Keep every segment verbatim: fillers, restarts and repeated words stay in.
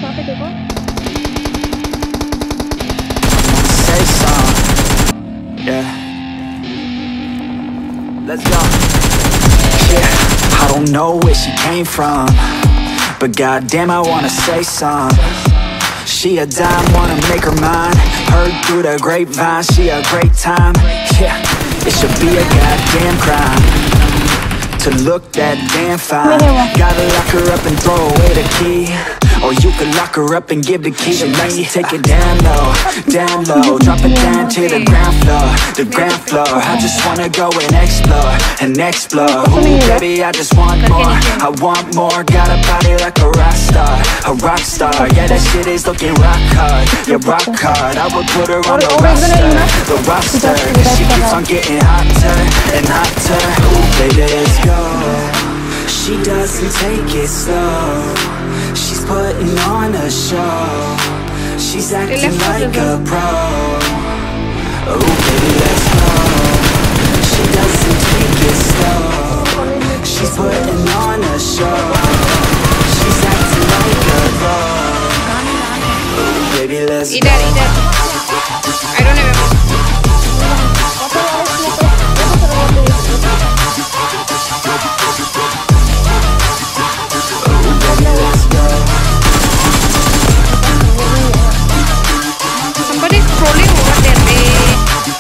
वहाँ पे देखो। Say some, yeah. Let's go. Yeah, I don't know where she came from, but goddamn, I wanna say some. She a dime, wanna make her mine. Heard through the grapevine, she a great time. Yeah, it should be a goddamn crime to look that damn fine. Gotta lock her up and throw away the key, or you could lock her up and give the key to me. Take it down low, down low, drop it down to the ground floor, the ground floor. I just wanna go and explore, and explore. Ooh, baby, I just want more, I want more. Got a body like a rock star, a rock star. Yeah, that shit is looking rock hard, yeah, rock hard. I would put her on the roster, the roster. She keeps on getting hotter and hotter. Ooh, baby, let's go. She doesn't take it slow, she's putting on a show. She's acting like a pro. Oh baby, let's go. She doesn't take it slow, she's putting on a show. She's acting like a pro. Oh baby, let's go. Either, either. I don't know. Somebody's crawling over there, babe.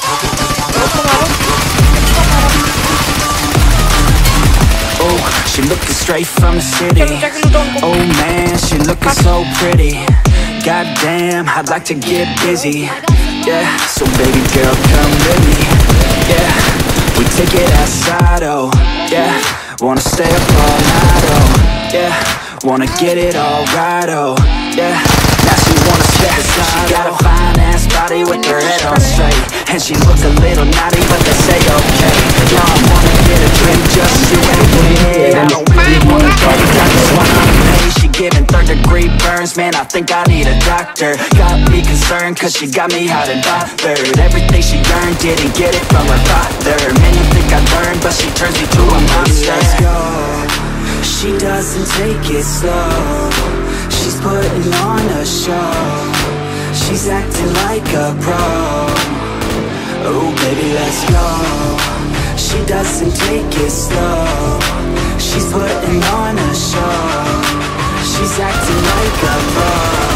Oh, she looking straight from the city. Oh man, she looking so pretty. Goddamn, I'd like to get busy. Yeah, so baby girl, come with me. Yeah, we take it outside, oh yeah. Wanna stay up all night, oh yeah. Wanna get it all right, oh yeah. Now she wanna step aside. She got a fine ass body with her head on straight, and she looks a little naughty, but they say okay. Now I wanna get a drink, just you and me. I don't really wanna get it, I just wanna pay. She giving third degree burns, man, I think I need a doctor. Got me concerned, cause she got me hot and bothered. Everything she earned, didn't get it from her father. Man, you think I learned, but she turns me to a monster. Let's go. She doesn't take it slow, she's putting on a show. She's acting like a pro. Oh baby, let's go. She doesn't take it slow, she's putting on a show. She's acting like a pro.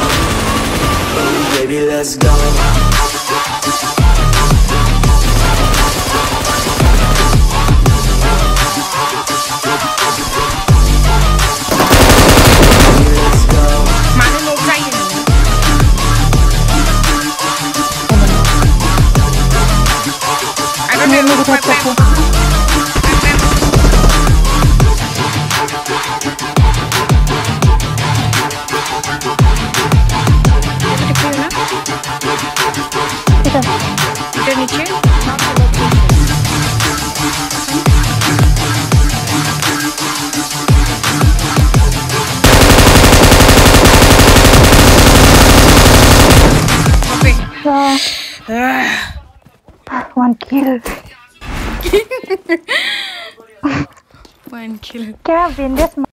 Oh baby, let's go. One kill. One kill. Can I win this?